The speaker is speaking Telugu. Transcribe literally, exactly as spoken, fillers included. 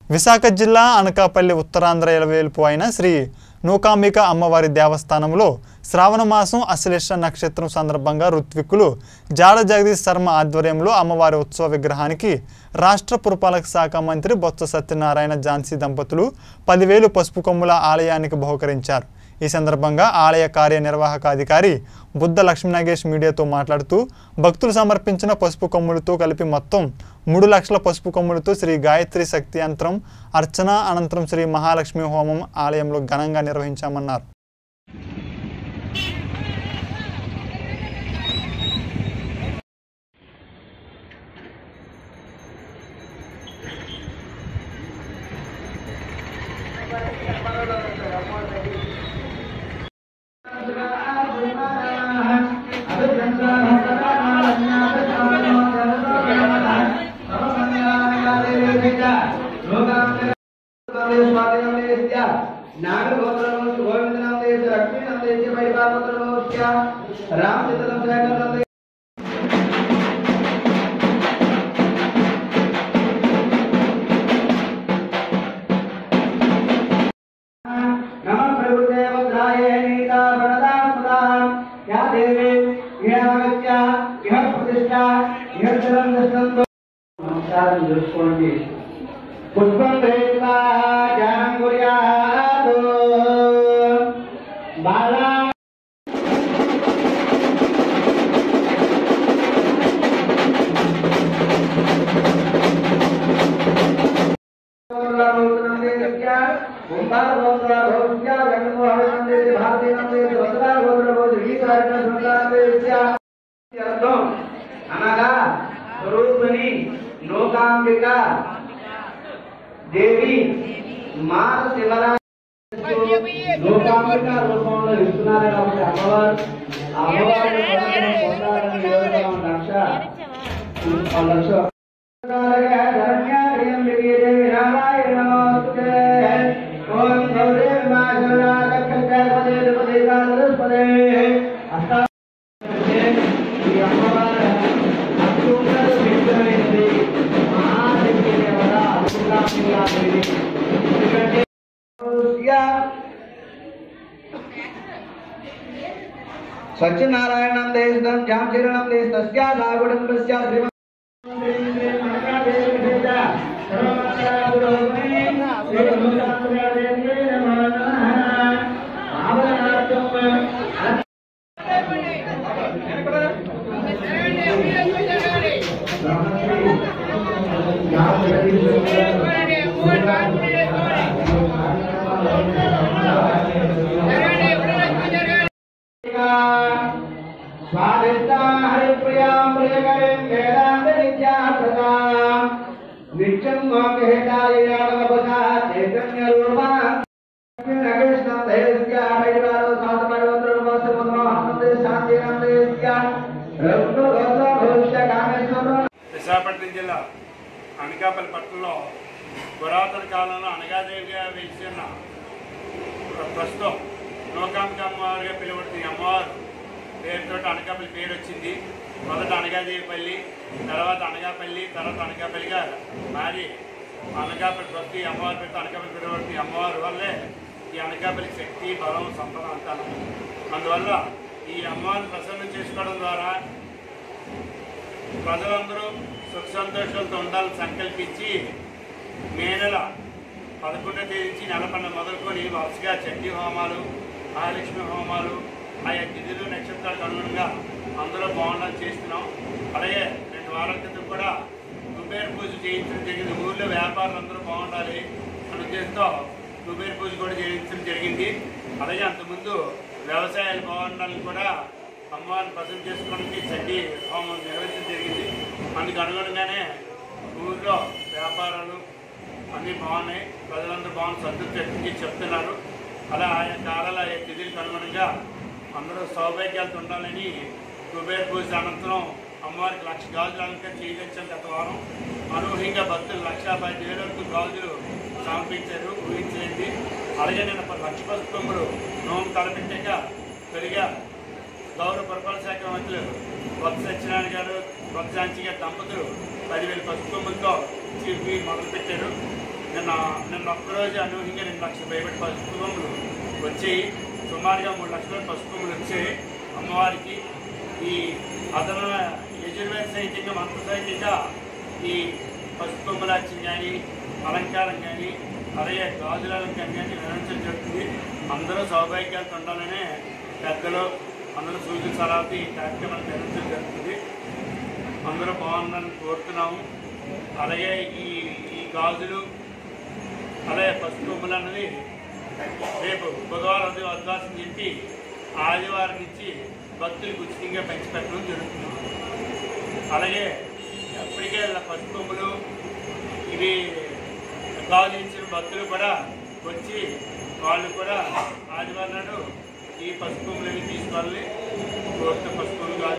విశాఖ జిల్లా అనకాపల్లి ఉత్తరాంధ్ర ఎలవేల్పు అయిన శ్రీ నూకాంబిక అమ్మవారి దేవస్థానంలో శ్రావణ మాసం అశ్లేష నక్షత్రం సందర్భంగా ఋత్విక్కులు జాడ జగదీష్ శర్మ ఆధ్వర్యంలో అమ్మవారి ఉత్సవ విగ్రహానికి రాష్ట్ర పురపాలక శాఖ మంత్రి బొత్స సత్యనారాయణ ఝాన్సీ దంపతులు పదివేలు పసుపు కొమ్ముల ఆలయానికి బహుకరించారు। ఈ సందర్భంగా ఆలయ కార్యనిర్వాహక అధికారి బుద్ధ లక్ష్మీనాగేష్ మీడియాతో మాట్లాడుతూ భక్తులు సమర్పించిన పసుపు కొమ్ములతో కలిపి మొత్తం మూడు లక్షల పసుపు కొమ్ములతో శ్రీ గాయత్రి శక్తి యంత్రం అర్చన అనంతరం శ్రీ మహాలక్ష్మి హోమం ఆలయంలో ఘనంగా నిర్వహించామన్నారు। అనగా స్వరూపిణి నూకాంబిక దేవి మా శివరాత్రి నూకాంబిక రూపంలో ఇస్తున్నారు కాబట్టి అమ్మవారు అమ్మవారి లక్ష లక్ష सत्यनारायणं देशदं जामचरणं देश तस्या सागुडंबस्या श्रीमन् स्वादिष्टा हरिप्रिया प्रियकरे वेदांत विद्याप्रदा नित्यं मोक्षहेताय यावनपसा चैतन्य रूपा नगेशं देस्या परिवारो सातपरवत्रवसमोहनंदे शांतिनंदेस्या रघुवंश भविष्य कामेश्वर విశాఖపట్నం జిల్లా అనకాపల్లి పట్టణంలో పురాతన కాలంలో అనగాదేవిగా వెలిసిన ప్రస్తుతం నూకాంబిక అమ్మవారిగా పిలువబడుతుంది అమ్మవారు పేరుతో అనకాపల్లి పేరు వచ్చింది। మొదట అనగాదేవిపల్లి, తర్వాత అనగాపల్లి, తర్వాత అనకాపల్లిగా మారి అనకాపల్లి ప్రతి అమ్మవారి పేరుతో అనకాపల్లి పిలువబడుతుంది అమ్మవారి వల్లే ఈ అనకాపల్లి శక్తి బలం సంపద అంటాను। అందువల్ల ఈ అమ్మవారిని ప్రసన్నం చేసుకోవడం ద్వారా ప్రజలందరూ సుఖ సంతోషాలతో ఉండాలని సంకల్పించి మే నెల పదకొండో తేదీ నుంచి నెల పన్నెండు మొదలుకొని వరుసగా చండీ హోమాలు, మహాలక్ష్మి హోమాలు, ఆయా తిథులు నక్షత్రాలకు అనుగుణంగా అందరూ బాగుండాలని చేస్తున్నాం। అలాగే రెండు వారాల క్రితం కూడా కుబేర పూజ చేయించడం జరిగింది। ఊళ్ళో వ్యాపారులు అందరూ బాగుండాలి అనే ఉద్దేశంతో కుబేర పూజ కూడా చేయించడం జరిగింది। అలాగే అంతకుముందు వ్యవసాయాలు బాగుండాలని కూడా అమ్మవారిని ప్రసన్నం చేసుకోవడానికి చండీ హోమం నిర్వహించడం జరిగింది। అందుకు అనుగుణంగానే ఊళ్ళో వ్యాపారాలు అన్నీ బాగున్నాయి, ప్రజలందరూ బాగుంది సంతృప్తి వ్యక్తం చేసి చెప్తున్నారు। అలా ఆయా కాలాలు ఆయా తిథులకు అనుగుణంగా అందరూ సౌభాగ్యాలతో ఉండాలని కుబేర పూజ అనంతరం అమ్మవారికి లక్ష గాజులు అలంకరణ చేయవచ్చాం గత వారం। అనూహ్యంగా భక్తులు లక్ష పది వేల వరకు గాజులు సమర్పించారు, ఊహించేది। అలాగే నేను లక్ష పసుపు కొమ్ములు నోము తలపెట్టాక తొలిగా గౌరవ పురపాలక శాఖ మంత్రులు బొత్స సత్యనారాయణ గారు, బొత్స ఝాన్సీ గారి దంపతులు పదివేల పసుపు కొమ్ములతో చెప్పి మొదలుపెట్టారు। నిన్న నిన్న ఒక్కరోజు అనూహ్యంగా రెండు లక్షల పైబడి పసుపు కొమ్ములు వచ్చి సుమారుగా మూడు లక్షల పసుపు కొమ్ములు వచ్చి అమ్మవారికి ఈ అదన యజుర్వేద సహితంగా మంత్ర సహితంగా ఈ పసుపు కొమ్ములార్చన కానీ అలంకారం కానీ అలాగే గాజుల అలంకారం కానీ నిర్వహించడం జరుగుతుంది. అందరూ సౌభాగ్యాలతో ఉండాలనే పెద్దలు అందరూ సూచన సలహాలు ఈ కార్యక్రమాన్ని నిర్వహించడం జరుగుతుంది. అందరూ బాగుందని కోరుతున్నాము. అలాగే ఈ ఈ గాజులు అలాగే పసుపు కొమ్ములు అన్నది రేపు బుధవారం ఉదయం అద్వాసం చెప్పి ఆదివారం నుంచి భక్తులకు ఉచితంగా పంచిపెట్టడం జరుగుతుంది. అలాగే అప్పటికే పసుపు కొమ్ములు ఇవి గాజులు ఇచ్చిన భక్తులు కూడా వచ్చి వాళ్ళు కూడా ఆదివారం నాడు ఈ పసుపు కొమ్ములు తీసుకోవాలి. కోరిన పసుపు కొమ్ములు